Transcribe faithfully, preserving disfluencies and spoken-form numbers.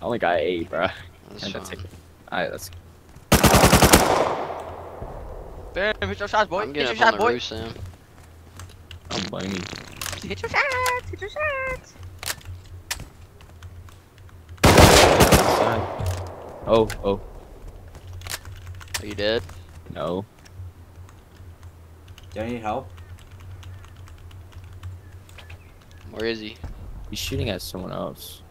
I only got eight, bro. That's And fine. that's it. Alright, let's. Bam, hit your shots, boy. I'm Hit getting your up shot, on the boy. roof, Sam. Don't blame me. Hit your shots. Hit your shots. Oh, oh, Are you dead? no. Do you need help? Where is he? He's shooting at someone else.